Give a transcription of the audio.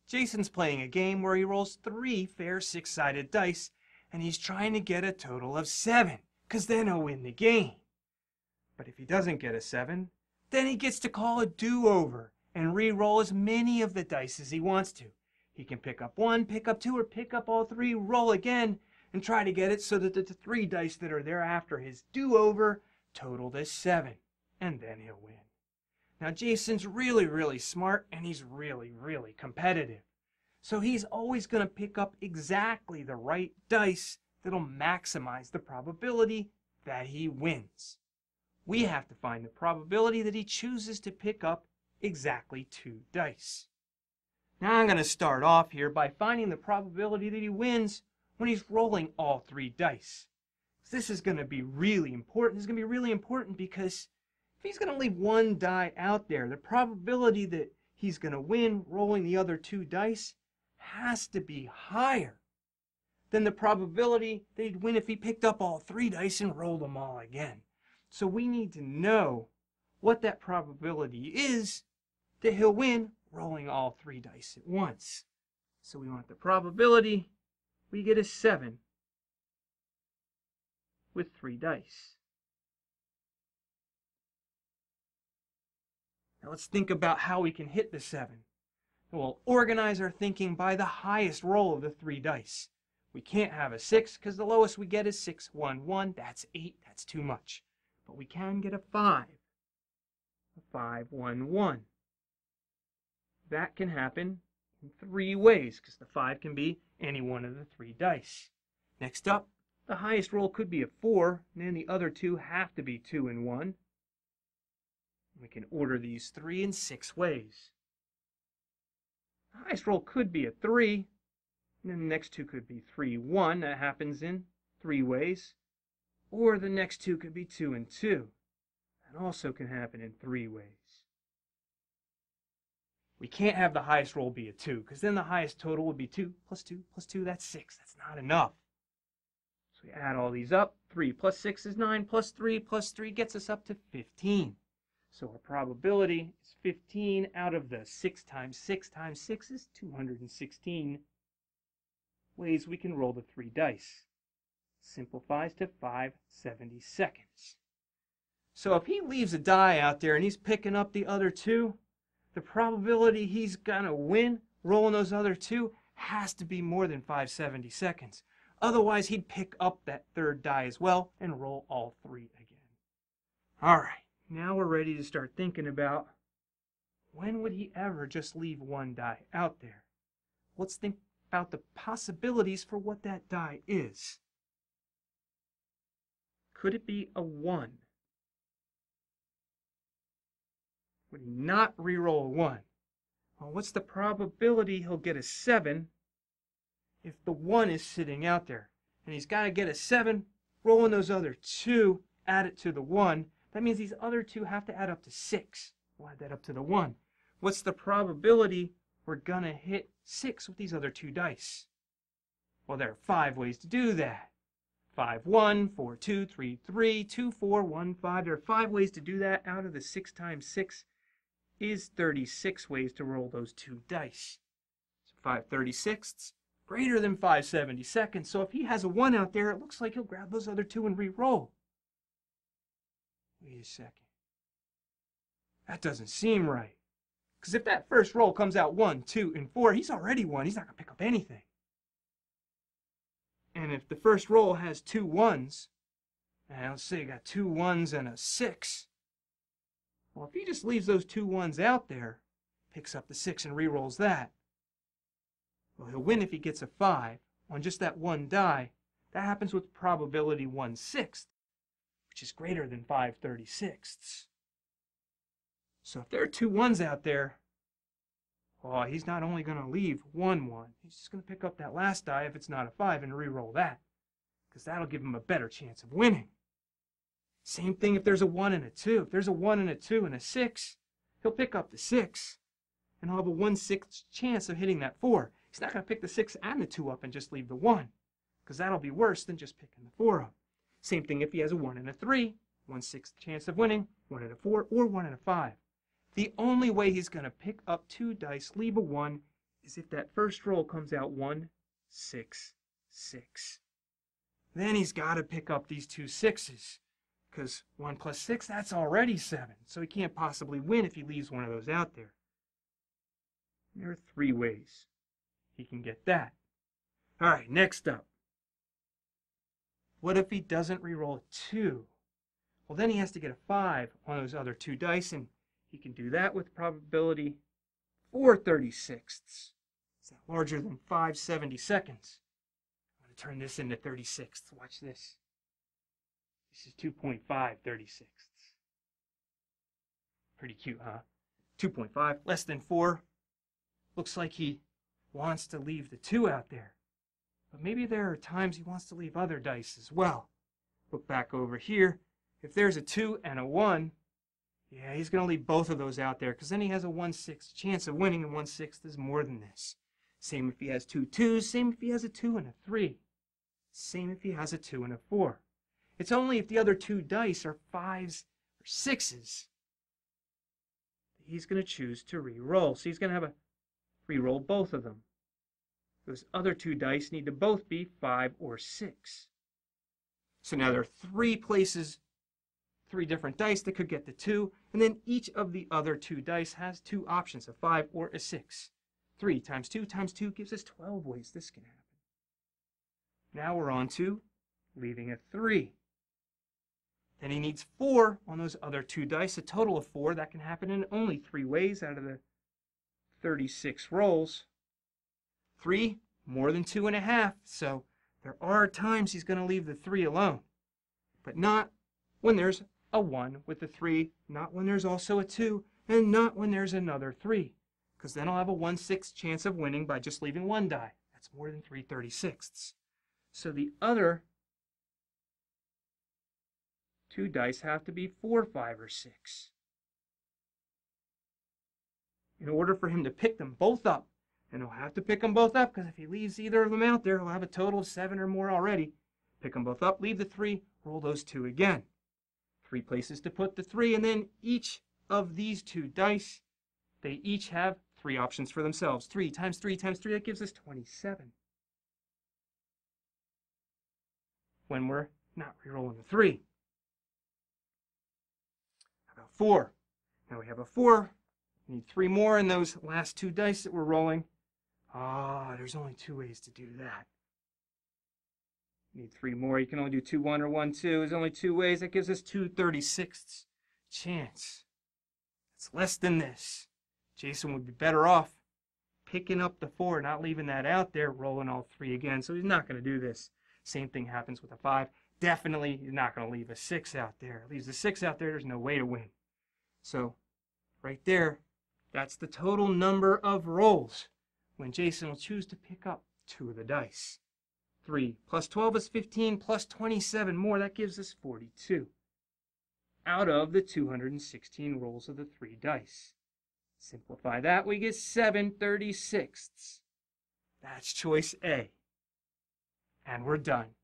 Jason's playing a game where he rolls 3 fair 6-sided dice, and he's trying to get a total of 7, because then he'll win the game. But if he doesn't get a 7, then he gets to call a do-over and re-roll as many of the dice as he wants to. He can pick up 1, pick up 2, or pick up all 3, roll again, and try to get it so that the 3 dice that are there after his do-over total to 7, and then he'll win. Now Jason's really smart, and he's really competitive. So he's always going to pick up exactly the right dice that'll maximize the probability that he wins. We have to find the probability that he chooses to pick up exactly 2 dice. Now I'm going to start off here by finding the probability that he wins when he's rolling all 3 dice. This is going to be really important. This is going to be really important because if he's going to leave 1 die out there, the probability that he's going to win rolling the other 2 dice has to be higher than the probability that he'd win if he picked up all 3 dice and rolled them all again. So we need to know what that probability is that he'll win rolling all 3 dice at once. So we want the probability we get a 7 with 3 dice. Now let's think about how we can hit the 7. We'll organize our thinking by the highest roll of the 3 dice. We can't have a 6 because the lowest we get is 6, 1, 1. That's 8. That's too much. But we can get a 5. A 5, 1, 1. That can happen in 3 ways because the 5 can be any one of the 3 dice. Next up, the highest roll could be a 4, and then the other 2 have to be 2 and 1. We can order these 3 in 6 ways. The highest roll could be a 3, and then the next 2 could be 3, 1. That happens in 3 ways. Or the next 2 could be 2 and 2. That also can happen in 3 ways. We can't have the highest roll be a 2, because then the highest total would be 2 plus 2 plus 2, that's 6. That's not enough. So we add all these up. 3 plus 6 is 9, plus 3 gets us up to 15. So our probability is 15 out of the 6 times 6 times 6 is 216 ways we can roll the 3 dice. Simplifies to 5/72. So if he leaves a die out there and he's picking up the other 2, the probability he's gonna win rolling those other 2 has to be more than 5/72. Otherwise he'd pick up that 3rd die as well and roll all 3 again. Alright, now we're ready to start thinking about when would he ever just leave 1 die out there? Let's think about the possibilities for what that die is. Could it be a 1? Would he not re-roll a 1? Well, what's the probability he'll get a 7 if the 1 is sitting out there? And he's got to get a 7, rolling those other 2, add it to the 1. That means these other 2 have to add up to 6. We'll add that up to the 1. What's the probability we're going to hit 6 with these other 2 dice? Well, there are 5 ways to do that. 5, 1, 4, 2, 3, 3, 2, 4, 1, 5. There are 5 ways to do that. Out of the 6 times 6 is 36 ways to roll those 2 dice. So 5/36 greater than 5/72. So if he has a 1 out there, it looks like he'll grab those other 2 and re-roll. Wait a second. That doesn't seem right. Because if that first roll comes out 1, 2, and 4, he's already won. He's not going to pick up anything. And if the first roll has 2 1s, and let's say you got 2 1s and a 6, well, if he just leaves those 2 1s out there, picks up the 6 and re-rolls that, well, he'll win if he gets a 5 on just that 1 die. That happens with probability 1/6, which is greater than 5/36. So if there are 2 1s out there, well, he's not only going to leave 1 1, he's just going to pick up that last die if it's not a 5 and re-roll that, because that'll give him a better chance of winning. Same thing if there's a 1 and a 2. If there's a 1 and a 2 and a 6, he'll pick up the 6, and he'll have a 1/6 chance of hitting that 4. He's not going to pick the 6 and the 2 up and just leave the 1, because that'll be worse than just picking the 4 up. Same thing if he has a 1 and a 3, 1/6 chance of winning, 1 and a 4, or 1 and a 5. The only way he's going to pick up 2 dice, leave a 1, is if that first roll comes out 1, 6, 6. Then he's got to pick up these two sixes, because 1 plus 6, that's already 7. So he can't possibly win if he leaves one of those out there. There are 3 ways he can get that. All right, next up. What if he doesn't reroll a 2? Well, then he has to get a 5 on those other 2 dice, and he can do that with probability 4/36. Is that larger than 5/72? I'm going to turn this into 36. Watch this. This is 2.5/36. Pretty cute, huh? 2.5, less than 4. Looks like he wants to leave the 2 out there. But maybe there are times he wants to leave other dice as well. Look back over here. If there's a 2 and a 1, yeah, he's going to leave both of those out there, because then he has a 1/6 chance of winning, and 1/6 is more than this. Same if he has 2 2s, same if he has a 2 and a 3. Same if he has a 2 and a 4. It's only if the other 2 dice are 5s or 6s that he's going to choose to re-roll. So he's going to have a re-roll both of them. Those other 2 dice need to both be 5 or 6. So now there are 3 places, 3 different dice that could get the 2, and then each of the other 2 dice has 2 options, a 5 or a 6. 3 times 2 times 2 gives us 12 ways this can happen. Now we're on to leaving a 3. Then he needs 4 on those other 2 dice, a total of 4. That can happen in only 3 ways out of the 36 rolls. 3, more than 2.5, so there are times he's going to leave the 3 alone, but not when there's a 1 with the 3, not when there's also a 2, and not when there's another 3, because then I'll have a 1/6 chance of winning by just leaving 1 die. That's more than 3/36. So the other 2 dice have to be 4, 5, or 6. In order for him to pick them both up, and he'll have to pick them both up, because if he leaves either of them out there, he'll have a total of 7 or more already. Pick them both up, leave the 3, roll those 2 again. 3 places to put the 3, and then each of these 2 dice, they each have 3 options for themselves. 3 times 3 times 3, that gives us 27. When we're not re-rolling the 3. How about 4? Now we have a 4. We need 3 more in those last 2 dice that we're rolling. There's only 2 ways to do that. You need 3 more. You can only do 2 1 or 1 2. There's only 2 ways. That gives us 2/36 chance. It's less than this. Jason would be better off picking up the 4, not leaving that out there, rolling all 3 again. So he's not going to do this. Same thing happens with a 5. Definitely he's not going to leave a 6 out there. Leaves the 6 out there, there's no way to win. So right there, that's the total number of rolls when Jason will choose to pick up 2 of the dice. 3 plus 12 is 15, plus 27 more, that gives us 42. Out of the 216 rolls of the 3 dice. Simplify that, we get 7/36. That's choice A. And we're done.